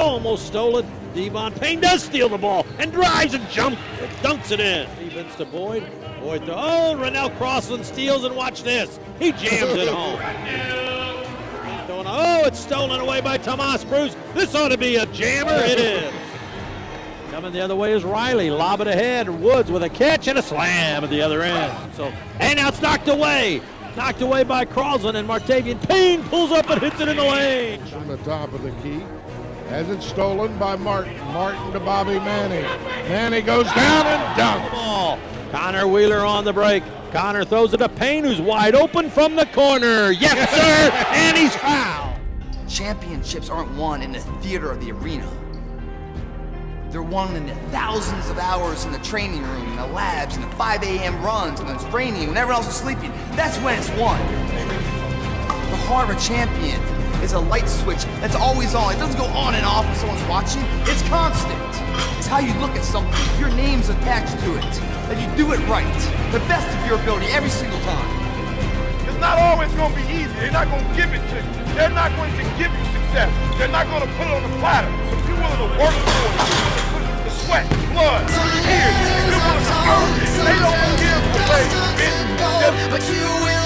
almost stole it. Devon Payne does steal the ball and drives and dunks it in. Defense to Boyd. Boyd to, oh, Rennell Crossland steals, and watch this. He jams it home. Oh, it's stolen away by Tomas Bruce. This ought to be a jammer. It is. Coming the other way is Riley. Lob it ahead. Woods with a catch and a slam at the other end. And now it's knocked away. Knocked away by Crossland, and Martavian Payne pulls up and hits it in the lane. On the top of the key. Has it stolen by Martin. Martin to Bobby Manning. Manning goes down and dunks. Ball. Connor Wheeler on the break. Connor throws it to Payne, who's wide open from the corner. Yes, sir, and he's fouled. Championships aren't won in the theater of the arena. They're won in the thousands of hours in the training room, in the labs, in the 5 a.m. runs, and it's raining when everyone else is sleeping. That's when it's won. The heart of a champion is a light switch that's always on. It doesn't go on and off when someone's watching. It's constant. It's how you look at something. Your name's attached to it. That you do it right. The best of your ability every single time. It's not always going to be easy. They're not going to give it to you. They're not going to give you success. They're not going to put it on the platter. But if you're willing to work for it, you're willing to put the sweat, blood, tears, you're willing to earn it. They don't give away.